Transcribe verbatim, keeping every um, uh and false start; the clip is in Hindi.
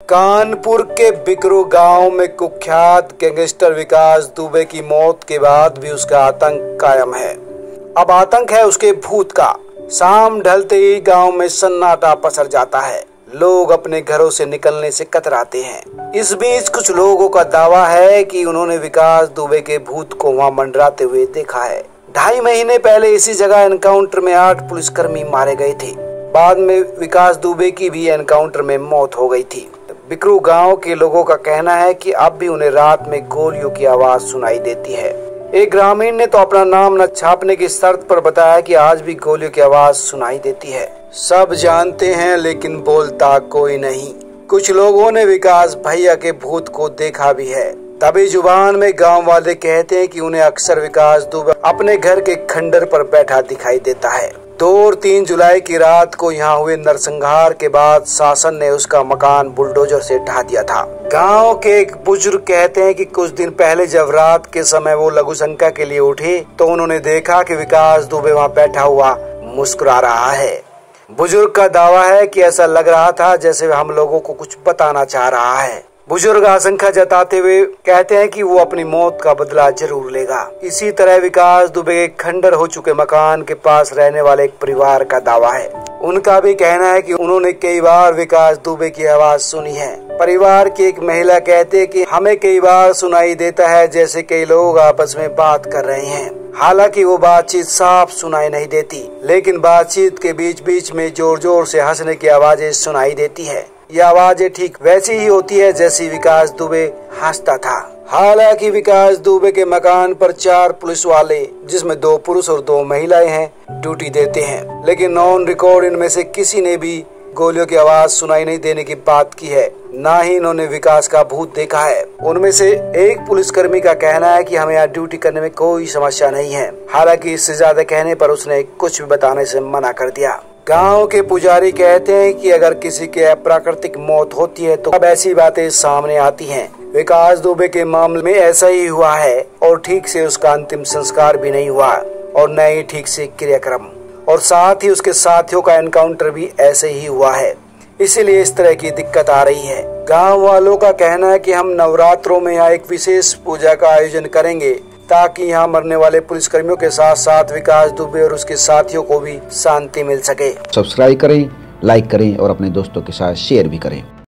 कानपुर के बिकरू गांव में कुख्यात गैंगस्टर विकास दुबे की मौत के बाद भी उसका आतंक कायम है। अब आतंक है उसके भूत का। शाम ढलते ही गांव में सन्नाटा पसर जाता है। लोग अपने घरों से निकलने से कतराते हैं। इस बीच कुछ लोगों का दावा है कि उन्होंने विकास दुबे के भूत को वहां मंडराते हुए देखा है। ढाई महीने पहले इसी जगह एनकाउंटर में आठ पुलिसकर्मी मारे गए थे। बाद में विकास दुबे की भी एनकाउंटर में मौत हो गई थी। बिकरू गांव के लोगों का कहना है कि अब भी उन्हें रात में गोलियों की आवाज सुनाई देती है। एक ग्रामीण ने तो अपना नाम न छापने की शर्त पर बताया कि आज भी गोलियों की आवाज सुनाई देती है। सब जानते हैं लेकिन बोलता कोई नहीं। कुछ लोगों ने विकास भैया के भूत को देखा भी है। तभी जुबान में गांव वाले कहते हैं कि उन्हें अक्सर विकास दुबे अपने घर के खंडर पर बैठा दिखाई देता है। दो और तीन जुलाई की रात को यहाँ हुए नरसंहार के बाद शासन ने उसका मकान बुलडोजर से ढा दिया था। गांव के एक बुजुर्ग कहते हैं कि कुछ दिन पहले जब रात के समय वो लघु शंका के लिए उठे तो उन्होंने देखा कि विकास दुबे वहाँ बैठा हुआ मुस्कुरा रहा है। बुजुर्ग का दावा है कि ऐसा लग रहा था जैसे हम लोगों को कुछ बताना चाह रहा है। बुजुर्ग आशंका जताते हुए कहते हैं कि वो अपनी मौत का बदला जरूर लेगा। इसी तरह विकास दुबे के खंडर हो चुके मकान के पास रहने वाले एक परिवार का दावा है। उनका भी कहना है कि उन्होंने कई बार विकास दुबे की आवाज सुनी है। परिवार की एक महिला कहते हैं कि हमें कई बार सुनाई देता है जैसे कई लोग आपस में बात कर रहे हैं। हालांकि वो बातचीत साफ सुनाई नहीं देती, लेकिन बातचीत के बीच बीच में जोर जोर से हंसने की आवाजें सुनाई देती है। ये आवाजें ठीक वैसी ही होती है जैसी विकास दुबे हंसता था। हालांकि विकास दुबे के मकान पर चार पुलिस वाले, जिसमें दो पुरुष और दो महिलाएं हैं, ड्यूटी देते हैं, लेकिन नॉन रिकॉर्ड इनमें से किसी ने भी गोलियों की आवाज सुनाई नहीं देने की बात की है। ना ही इन्होंने विकास का भूत देखा है। उनमें से एक पुलिसकर्मी का कहना है कि हमें यहाँ ड्यूटी करने में कोई समस्या नहीं है। हालांकि इससे ज्यादा कहने पर उसने कुछ भी बताने से मना कर दिया। गांव के पुजारी कहते हैं कि अगर किसी के अप्राकृतिक मौत होती है तो अब ऐसी बातें सामने आती हैं। विकास दुबे के मामले में ऐसा ही हुआ है और ठीक से उसका अंतिम संस्कार भी नहीं हुआ और न ही ठीक से क्रियाक्रम, और साथ ही उसके साथियों का एनकाउंटर भी ऐसे ही हुआ है। इसीलिए इस तरह की दिक्कत आ रही है। गांव वालों का कहना है कि हम नवरात्रों में यहाँ एक विशेष पूजा का आयोजन करेंगे ताकि यहाँ मरने वाले पुलिसकर्मियों के साथ साथ विकास दुबे और उसके साथियों को भी शांति मिल सके। सब्सक्राइब करें, लाइक करें और अपने दोस्तों के साथ शेयर भी करें।